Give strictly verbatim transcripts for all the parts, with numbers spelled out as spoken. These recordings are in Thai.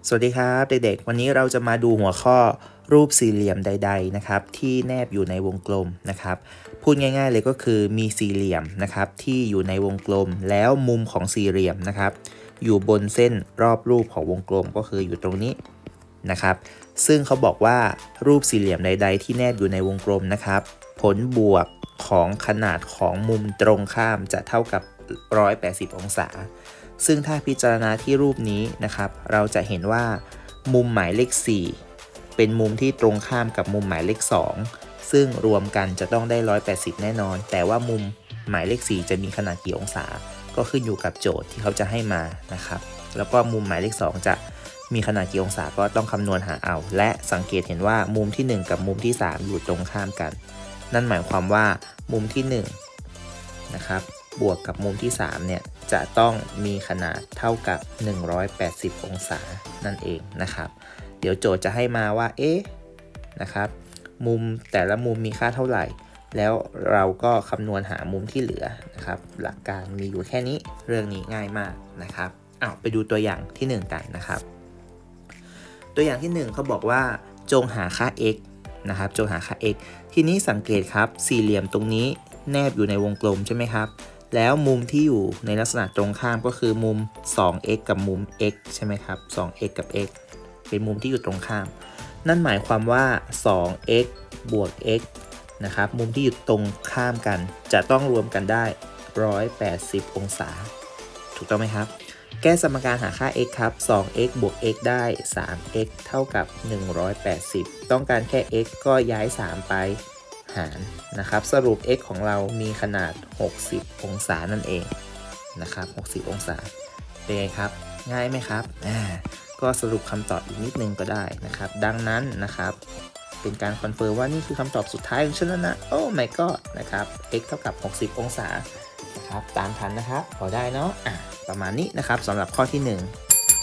สวัสดีครับเด็กๆวันนี้เราจะมาดูหัวข้อรูปสี่เหลี่ยมใดๆนะครับที่แนบอยู่ในวงกลมนะครับพูดง่ายๆเลยก็คือมีสี่เหลี่ยมนะครับที่อยู่ในวงกลมแล้วมุมของสี่เหลี่ยมนะครับอยู่บนเส้นรอบรูปของวงกลมก็คืออยู่ตรงนี้นะครับซึ่งเขาบอกว่ารูปสี่เหลี่ยมใดๆที่แนบอยู่ในวงกลมนะครับผลบวกของขนาดของมุมตรงข้ามจะเท่ากับหนึ่งร้อยแปดสิบองศาซึ่งถ้าพิจารณาที่รูปนี้นะครับเราจะเห็นว่ามุมหมายเลขสี่เป็นมุมที่ตรงข้ามกับมุมหมายเลขสองซึ่งรวมกันจะต้องได้หนึ่งร้อยแปดสิบแน่นอนแต่ว่ามุมหมายเลขสี่จะมีขนาดกี่องศาก็ขึ้นอยู่กับโจทย์ที่เขาจะให้มานะครับแล้วก็มุมหมายเลขสองจะมีขนาดกี่องศาก็ต้องคำนวณหาเอาและสังเกตเห็นว่ามุมที่หนึ่งกับมุมที่สามอยู่ตรงข้ามกันนั่นหมายความว่ามุมที่หนึ่งนะครับบวกกับมุมที่สามเนี่ยจะต้องมีขนาดเท่ากับหนึ่งร้อยแปดสิบองศานั่นเองนะครับเดี๋ยวโจทย์จะให้มาว่าเอ๊ะนะครับมุมแต่ละมุมมีค่าเท่าไหร่แล้วเราก็คำนวณหามุมที่เหลือนะครับหลักการมีอยู่แค่นี้เรื่องนี้ง่ายมากนะครับอ้าวไปดูตัวอย่างที่หนึ่งกันนะครับตัวอย่างที่หนึ่งเขาบอกว่าจงหาค่า x นะครับจงหาค่า x ทีนี้สังเกตครับสี่เหลี่ยมตรงนี้แนบอยู่ในวงกลมใช่ไหมครับแล้วมุมที่อยู่ในลักษณะตรงข้ามก็คือมุม สองเอ็กซ์ กับมุม x ใช่ไหมครับ สองเอ็กซ์ กับ x เป็นมุมที่อยู่ตรงข้ามนั่นหมายความว่า สองเอ็กซ์ บวก x นะครับมุมที่อยู่ตรงข้ามกันจะต้องรวมกันได้หนึ่งร้อยแปดสิบองศาถูกต้องไหมครับแก้สมการหาค่า x ครับ สองเอ็กซ์ บวก x ได้ สามเอ็กซ์ เท่ากับหนึ่งร้อยแปดสิบต้องการแค่ x ก็ย้ายสามไปหารนะครับสรุป x ของเรามีขนาดหกสิบองศานั่นเองนะครับหกสิบองศาเป็นไงครับง่ายไหมครับอ่าก็สรุปคำตอบอีกนิดนึงก็ได้นะครับดังนั้นนะครับเป็นการคอนเฟิร์มว่านี่คือคำตอบสุดท้ายของฉันแล้วนะโอ้ my god นะครับ x เท่ากับหกสิบองศานะครับตามทันนะครับพอได้เนาะอ่ะประมาณนี้นะครับสำหรับข้อที่หนึ่ง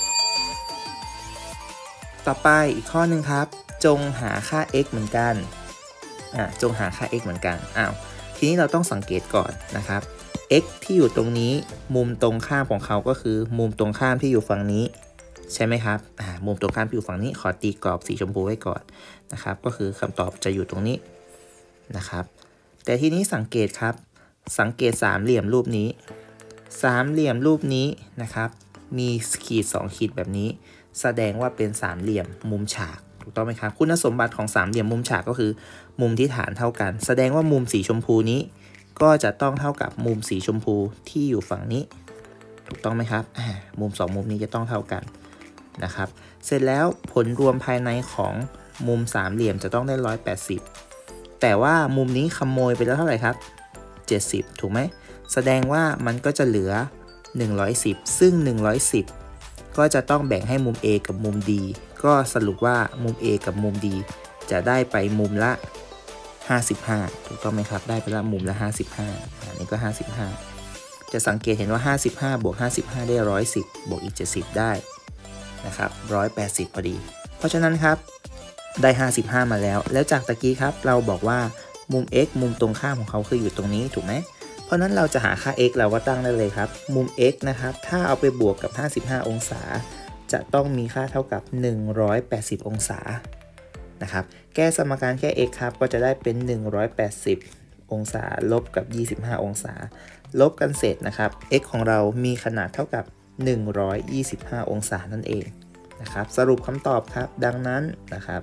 ต่อไปอีกข้อหนึ่งครับจงหาค่า x เหมือนกันอ่ะจงหาค่า x เหมือนกันอ้าวทีนี้เราต้องสังเกตก่อนนะครับ x ที่อยู่ตรงนี้มุมตรงข้ามของเขาก็คือมุมตรงข้ามที่อยู่ฝั่งนี้ใช่ไหมครับอ่ามุมตรงข้ามที่อยู่ฝั่งนี้ขอตีกรอบสีชมพูไว้ก่อนนะครับก็คือคำตอบจะอยู่ตรงนี้นะครับแต่ทีนี้สังเกตครับสังเกตสามเหลี่ยมรูปนี้สามเหลี่ยมรูปนี้นะครับมีขีดสองขีดแบบนี้แสดงว่าเป็นสามเหลี่ยมมุมฉากถูกต้องไหมครับคุณสมบัติของสามเหลี่ยมมุมฉากก็คือมุมที่ฐานเท่ากันแสดงว่ามุมสีชมพูนี้ก็จะต้องเท่ากับมุมสีชมพูที่อยู่ฝั่งนี้ถูกต้องไหมครับมุมสองมุมนี้จะต้องเท่ากันนะครับเสร็จแล้วผลรวมภายในของมุมสามเหลี่ยมจะต้องได้หนึ่งร้อยแปดสิบแต่ว่ามุมนี้ขโมยไปแล้วเท่าไหร่ครับเจ็ดสิบถูกไหมแสดงว่ามันก็จะเหลือหนึ่งร้อยสิบซึ่งหนึ่งร้อยสิบก็จะต้องแบ่งให้มุม A กับมุม D ก็สรุปว่ามุม A กับมุม D จะได้ไปมุมละห้าสิบห้าถูกต้องไหมครับได้ไปละมุมละห้าสิบห้าอันนี้ก็ห้าสิบห้าจะสังเกตเห็นว่าห้าสิบห้าบวกห้าสิบห้าได้หนึ่งร้อยสิบบวกอีกเจ็ดสิบได้นะครับหนึ่งร้อยแปดสิบพอดีเพราะฉะนั้นครับได้ห้าสิบห้ามาแล้วแล้วจากตะกี้ครับเราบอกว่ามุม x มุมตรงข้ามของเขาคืออยู่ตรงนี้ถูกไหมเพราะนั้นเราจะหาค่า x เราก็ตั้งได้เลยครับมุม x นะครับถ้าเอาไปบวกกับห้าสิบห้าองศาจะต้องมีค่าเท่ากับหนึ่งร้อยแปดสิบองศานะครับแก้สมการแค่ x ครับก็จะได้เป็นหนึ่งร้อยแปดสิบองศาลบกับยี่สิบห้าองศาลบกันเสร็จนะครับ x ของเรามีขนาดเท่ากับหนึ่งร้อยยี่สิบห้าองศานั่นเองนะครับสรุปคำตอบครับดังนั้นนะครับ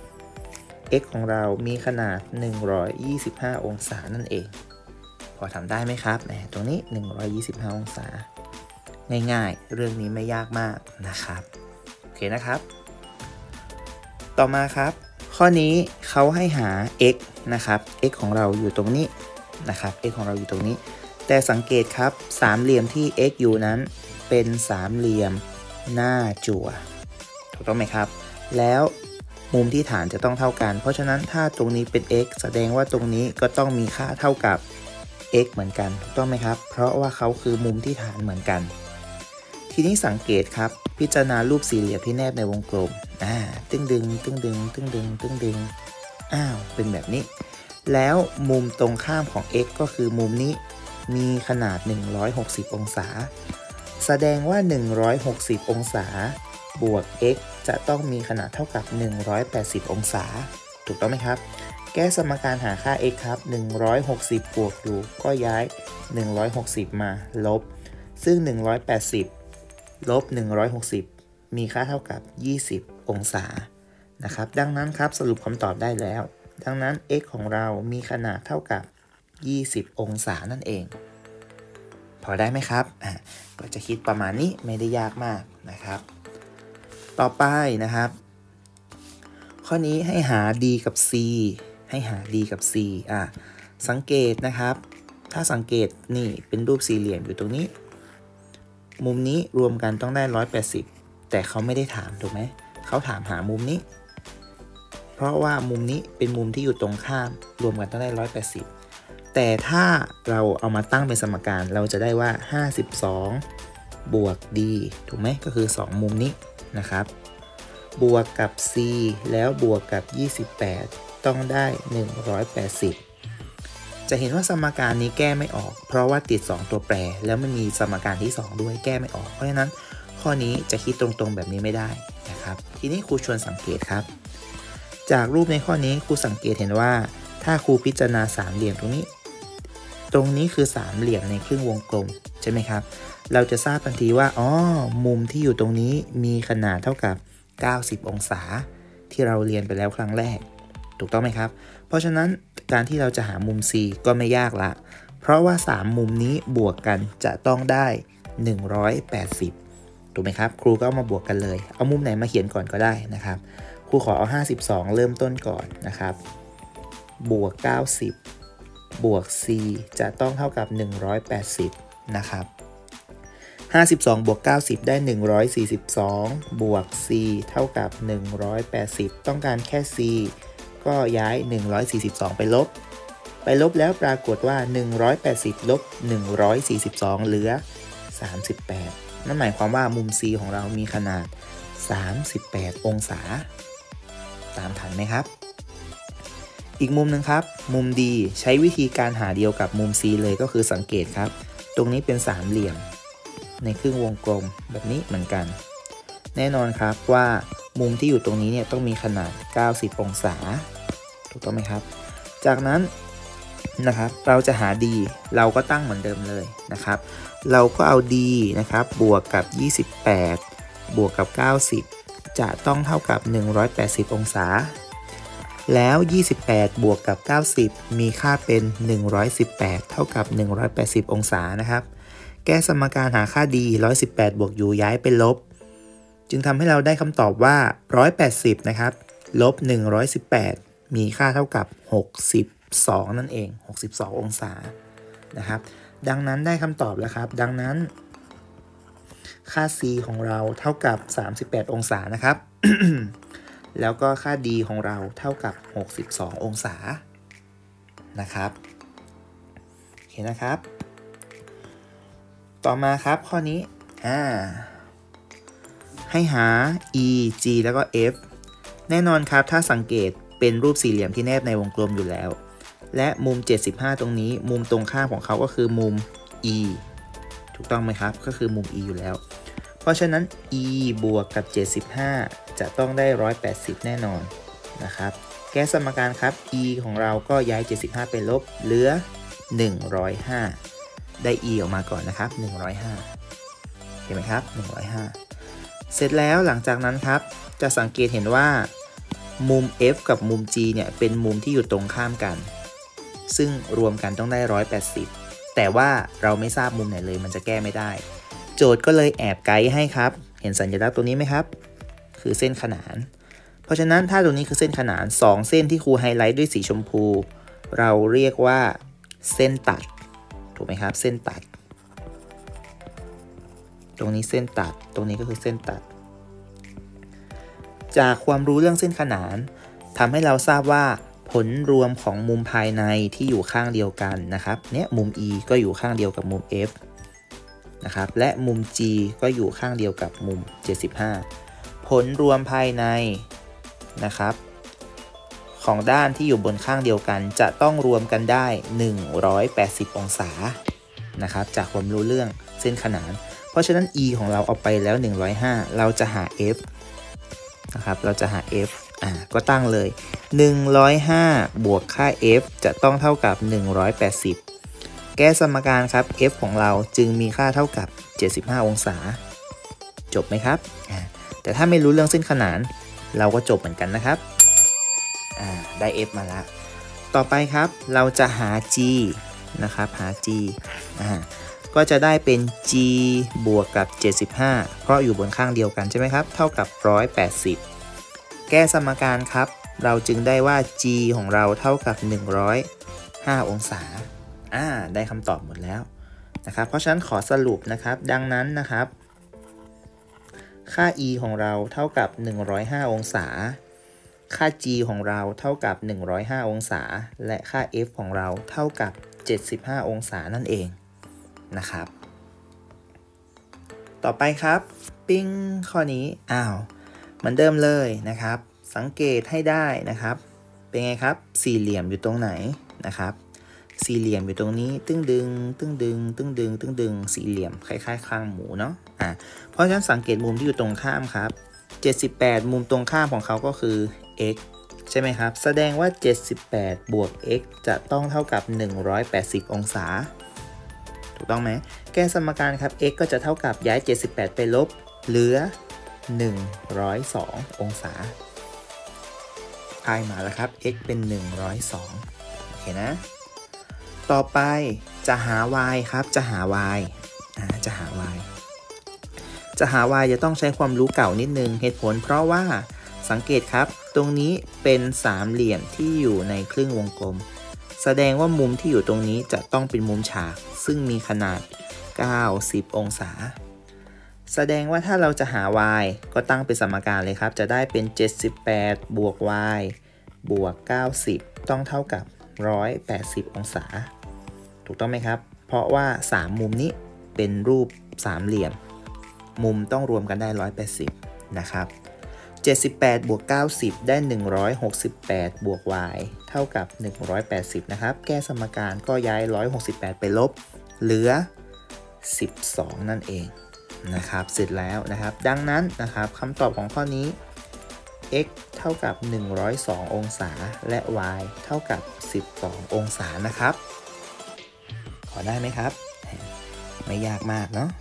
x ของเรามีขนาดหนึ่งร้อยยี่สิบห้าองศานั่นเองพอทำได้ไหมครับแหมตรงนี้หนึ่งร้อยยี่สิบห้าองศาง่ายๆเรื่องนี้ไม่ยากมากนะครับโอเคนะครับต่อมาครับข้อนี้เขาให้หา x นะครับ x ของเราอยู่ตรงนี้นะครับ x ของเราอยู่ตรงนี้แต่สังเกตครับสามเหลี่ยมที่ x อยู่นั้นเป็นสามเหลี่ยมหน้าจั่วถูกต้องไหมครับแล้วมุมที่ฐานจะต้องเท่ากันเพราะฉะนั้นถ้าตรงนี้เป็น x แสดงว่าตรงนี้ก็ต้องมีค่าเท่ากับ x เหมือนกันถูกต้องไหมครับเพราะว่าเขาคือมุมที่ฐานเหมือนกันทีนี้สังเกตครับพิจารณารูปสี่เหลี่ยมที่แนบในวงกลมอ่าตึงดึงตึงดึงตึงดึงตึงดึงอ้าวเป็นแบบนี้แล้วมุมตรงข้ามของ x ก็คือมุมนี้มีขนาดหนึ่งร้อยหกสิบองศาแสดงว่าหนึ่งร้อยหกสิบองศาบวก x จะต้องมีขนาดเท่ากับหนึ่งร้อยแปดสิบองศาถูกต้องไหมครับแก้สมการหาค่า x ครับหนึ่งร้อยหกสิบบวกอยู่ก็ย้ายหนึ่งร้อยหกสิบมาลบซึ่งหนึ่งร้อยแปดสิบลบหนึ่งร้อยหกสิบมีค่าเท่ากับยี่สิบองศานะครับดังนั้นครับสรุปคำตอบได้แล้วดังนั้น x ของเรามีขนาดเท่ากับยี่สิบองศานั่นเองพอได้ไหมครับอ่ะก็จะคิดประมาณนี้ไม่ได้ยากมากนะครับต่อไปนะครับข้อนี้ให้หา d กับ c ให้หา d กับ c อ่ะสังเกตนะครับถ้าสังเกตนี่เป็นรูปสี่เหลี่ยมอยู่ตรงนี้มุมนี้รวมกันต้องได้หนึ่งร้อยแปดสิบแต่เขาไม่ได้ถามถูกไหมเขาถามหามุมนี้เพราะว่ามุมนี้เป็นมุมที่อยู่ตรงข้ามรวมกันต้องได้หนึ่งร้อยแปดสิบแต่ถ้าเราเอามาตั้งเป็นสมการเราจะได้ว่าห้าสิบสองบวก d ถูกไหมก็คือสองมุมนี้นะครับบวกกับ c แล้วบวกกับยี่สิบแปดต้องได้หนึ่งร้อยแปดสิบจะเห็นว่าสมการนี้แก้ไม่ออกเพราะว่าติดสองตัวแปรแล้วมันมีสมการที่สองด้วยแก้ไม่ออกเพราะฉะนั้นข้อนี้จะคิดตรงๆแบบนี้ไม่ได้นะครับทีนี้ครูชวนสังเกตครับจากรูปในข้อนี้ครูสังเกตเห็นว่าถ้าครูพิจารณาสามเหลี่ยมตรงนี้ตรงนี้คือสามเหลี่ยมในครึ่งวงกลมใช่ไหมครับเราจะทราบทันทีว่าอ๋อมุมที่อยู่ตรงนี้มีขนาดเท่ากับเก้าสิบองศาที่เราเรียนไปแล้วครั้งแรกถูกต้องไหมครับเพราะฉะนั้นการที่เราจะหามุม c ก็ไม่ยากละเพราะว่าสามมุมนี้บวกกันจะต้องได้หนึ่งร้อยแปดสิบถูกไหมครับครูก็เอามาบวกกันเลยเอามุมไหนมาเขียนก่อนก็ได้นะครับครูขอเอาห้าสิบสองเริ่มต้นก่อนนะครับบวกเก้าสิบบวก c จะต้องเท่ากับหนึ่งร้อยแปดสิบนะครับห้าสิบสองบวกเก้าสิบได้หนึ่งร้อยสี่สิบสองบวก c เท่ากับหนึ่งร้อยแปดสิบต้องการแค่ c ก็ย้ายหนึ่งร้อยสี่สิบสองไปลบไปลบแล้วปรากฏว่าหนึ่งร้อยแปดสิบลบหนึ่งร้อยสี่สิบสองเหลือสามสิบแปดนั่นหมายความว่ามุม c ของเรามีขนาดสามสิบแปดองศาตามทันไหมครับอีกมุมหนึ่งครับมุม d ใช้วิธีการหาเดียวกับมุม c เลยก็คือสังเกตครับตรงนี้เป็นสามเหลี่ยมในครึ่งวงกลมแบบนี้เหมือนกันแน่นอนครับว่ามุมที่อยู่ตรงนี้เนี่ยต้องมีขนาดเก้าสิบองศาถูกต้องไหมครับจากนั้นนะครับเราจะหา d เราก็ตั้งเหมือนเดิมเลยนะครับเราก็เอา d นะครับบวกกับยี่สิบแปดบวกกับเก้าสิบจะต้องเท่ากับหนึ่งร้อยแปดสิบองศาแล้วยี่สิบแปดบวกกับเก้าสิบมีค่าเป็นหนึ่งร้อยสิบแปดเท่ากับหนึ่งร้อยแปดสิบองศานะครับแก้สมการหาค่า d หนึ่งร้อยสิบแปดบวก u ย้ายไปลบจึงทำให้เราได้คำตอบว่าหนึ่งร้อยแปดสิบนะครับลบหนึ่งร้อยสิบแปดมีค่าเท่ากับหกสิบสองนั่นเองหกสิบสององศานะครับดังนั้นได้คำตอบแล้วครับดังนั้นค่า c ของเราเท่ากับสามสิบแปดองศานะครับ แล้วก็ค่า d ของเราเท่ากับหกสิบสององศานะครับโอเคนะครับต่อมาครับข้อนี้อ่าให้หา e g แล้วก็ f แน่นอนครับถ้าสังเกตเป็นรูปสี่เหลี่ยมที่แนบในวงกลมอยู่แล้วและมุมเจ็ดสิบห้าตรงนี้มุมตรงข้ามของเขาก็คือมุม e ถูกต้องไหมครับก็คือมุม e อยู่แล้วเพราะฉะนั้น e บวกกับเจ็ดสิบห้าจะต้องได้หนึ่งร้อยแปดสิบแน่นอนนะครับแก้สมการครับ e ของเราก็ย้ายเจ็ดสิบห้าไปลบเหลือหนึ่งร้อยห้าได้ e ออกมาก่อนนะครับหนึ่งร้อยห้าเห็นไหมครับหนึ่งร้อยห้าเสร็จแล้วหลังจากนั้นครับจะสังเกตเห็นว่ามุม f กับมุม g เนี่ยเป็นมุมที่อยู่ตรงข้ามกันซึ่งรวมกันต้องได้หนึ่งร้อยแปดสิบแต่ว่าเราไม่ทราบมุมไหนเลยมันจะแก้ไม่ได้โจทย์ก็เลยแอบไกด์ให้ครับเห็นสัญลักษณ์ตรงนี้ไหมครับคือเส้นขนานเพราะฉะนั้นถ้าตรงนี้คือเส้นขนานสองเส้นที่ครูไฮไลท์ด้วยสีชมพูเราเรียกว่าเส้นตัดถูกไหมครับเส้นตัดตรงนี้เส้นตัดตรงนี้ก็คือเส้นตัดจากความรู้เรื่องเส้นขนานทำให้เราทราบว่าผลรวมของมุมภายในที่อยู่ข้างเดียวกันนะครับเนี่ยมุม e ก็อยู่ข้างเดียวกับมุม f นะครับและมุม g ก็อยู่ข้างเดียวกับมุมเจ็ดสิบห้าผลรวมภายในนะครับของด้านที่อยู่บนข้างเดียวกันจะต้องรวมกันได้หนึ่งร้อยแปดสิบองศานะครับจากความรู้เรื่องเส้นขนานเพราะฉะนั้น e ของเราเอาไปแล้วหนึ่งร้อยห้าเราจะหา f นะครับเราจะหา f อ่าก็ตั้งเลยหนึ่งร้อยห้าบวกค่า f จะต้องเท่ากับหนึ่งร้อยแปดสิบแก้สมการครับ f ของเราจึงมีค่าเท่ากับเจ็ดสิบห้าองศาจบไหมครับอ่าแต่ถ้าไม่รู้เรื่องเส้นขนานเราก็จบเหมือนกันนะครับอ่าได้ f มาละต่อไปครับเราจะหา g นะครับหา g อ่าก็จะได้เป็น g บวกกับเจ็ดสิบห้าเพราะอยู่บนข้างเดียวกันใช่ไหมครับเท่ากับหนึ่งร้อยแปดสิบแก้สมการครับเราจึงได้ว่า g ของเราเท่ากับหนึ่งร้อยห้าองศาอ่าได้คำตอบหมดแล้วนะครับเพราะฉะนั้นขอสรุปนะครับดังนั้นนะครับค่า e ของเราเท่ากับหนึ่งร้อยห้าองศาค่า g ของเราเท่ากับหนึ่งร้อยห้าองศาและค่า f ของเราเท่ากับเจ็ดสิบห้าองศานั่นเองนะครับต่อไปครับปิ้งข้อนี้อ้าวเหมือนเดิมเลยนะครับสังเกตให้ได้นะครับเป็นไงครับสี่เหลี่ยมอยู่ตรงไหนนะครับสี่เหลี่ยมอยู่ตรงนี้ตึ้งดึงตึ้งดึงตึ้งดึงตึ้งดึงสี่เหลี่ยมคล้ายๆคางหมูเนาะอ่ะเพราะฉะนั้นสังเกตมุมที่อยู่ตรงข้ามครับเจ็ดสิบแปดมุมตรงข้ามของเขาก็คือ x ใช่ไหมครับแสดงว่าเจ็ดสิบแปดบวก x จะต้องเท่ากับหนึ่งร้อยแปดสิบองศาถูกต้องไหมแก้สมการครับ x ก็จะเท่ากับย้ายเจ็ดสิบแปดไปลบเหลือหนึ่งร้อยสององศาพายมาแล้วครับ x เป็นหนึ่งร้อยสองโอเคนะต่อไปจะหา y ครับจะหา y อ่าจะหา y จะหา y จะต้องใช้ความรู้เก่านิดนึงเหตุผลเพราะว่าสังเกตครับตรงนี้เป็นสามเหลี่ยมที่อยู่ในครึ่งวงกลมแสดงว่ามุมที่อยู่ตรงนี้จะต้องเป็นมุมฉากซึ่งมีขนาดเก้าสิบองศาแสดงว่าถ้าเราจะหา y ก็ตั้งเป็นสมการเลยครับจะได้เป็นเจ็ดสิบแปดบวก y บวกเก้าสิบต้องเท่ากับหนึ่งร้อยแปดสิบองศาถูกต้องไหมครับเพราะว่าสามมุมนี้เป็นรูปสามเหลี่ยมมุมต้องรวมกันได้หนึ่งร้อยแปดสิบนะครับเจ็ดสิบแปดบวกเก้าสิบได้หนึ่งร้อยหกสิบแปดบวก y เท่ากับหนึ่งร้อยแปดสิบนะครับแก้สมการก็ย้ายหนึ่งร้อยหกสิบแปดไปลบเหลือสิบสองนั่นเองนะครับเสร็จแล้วนะครับดังนั้นนะครับคำตอบของข้อนี้ x เท่ากับหนึ่งร้อยสององศาและ y เท่ากับสิบสององศานะครับขอได้ไหมครับไม่ยากมากเนาะ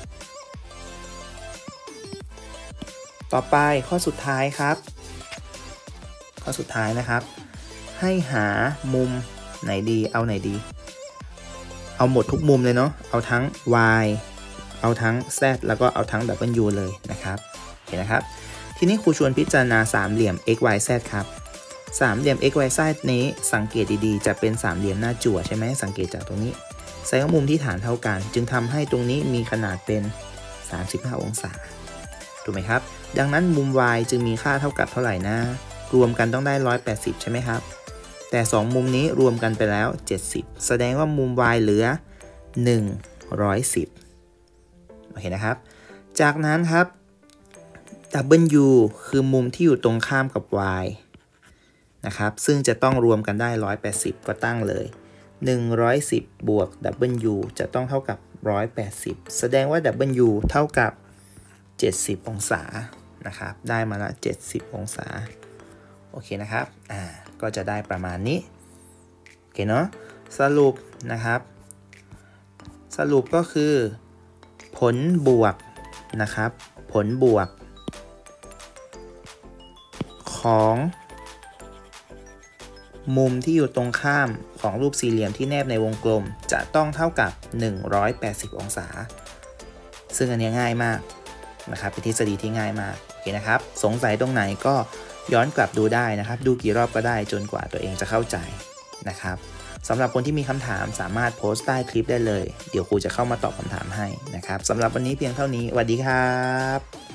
ต่อไปข้อสุดท้ายครับข้อสุดท้ายนะครับให้หามุมไหนดีเอาไหนดีเอาหมดทุกมุมเลยเนาะเอาทั้ง y เอาทั้ง z แล้วก็เอาทั้ง w เลยนะครับเห็นนะครับทีนี้ครูชวนพิจารณาสามเหลี่ยม x y z ครับสามเหลี่ยม x y z นี้สังเกตดีๆจะเป็นสามเหลี่ยมหน้าจั่วใช่ไหมสังเกตจากตรงนี้แสดงว่ามุมที่ฐานเท่ากันจึงทำให้ตรงนี้มีขนาดเป็นสามสิบห้าองศาถูกไหมครับดังนั้นมุม y จึงมีค่าเท่ากับเท่าไหร่นะรวมกันต้องได้หนึ่งร้อยแปดสิบใช่ไหมครับแต่สองมุมนี้รวมกันไปแล้วเจ็ดสิบแสดงว่ามุม y เหลือหนึ่งร้อยสิบโอเคนะครับจากนั้นครับ w คือมุมที่อยู่ตรงข้ามกับ y นะครับซึ่งจะต้องรวมกันได้หนึ่งร้อยแปดสิบก็ตั้งเลยหนึ่งร้อยสิบบวก w จะต้องเท่ากับหนึ่งร้อยแปดสิบแสดงว่า w เท่ากับเจ็ดสิบองศานะครับได้มาละเจ็ดสิบองศาโอเคนะครับอ่าก็จะได้ประมาณนี้โอเคเนาะสรุปนะครับสรุปก็คือผลบวกนะครับผลบวกของมุมที่อยู่ตรงข้ามของรูปสี่เหลี่ยมที่แนบในวงกลมจะต้องเท่ากับหนึ่งร้อยแปดสิบองศาซึ่งอันนี้ง่ายมากนะครับเป็นทฤษฎีที่ง่ายมากโอเคนะครับสงสัยตรงไหนก็ย้อนกลับดูได้นะครับดูกี่รอบก็ได้จนกว่าตัวเองจะเข้าใจนะครับสำหรับคนที่มีคำถามสามารถโพสต์ใต้คลิปได้เลยเดี๋ยวครูจะเข้ามาตอบคำถามให้นะครับสำหรับวันนี้เพียงเท่านี้สวัสดีครับ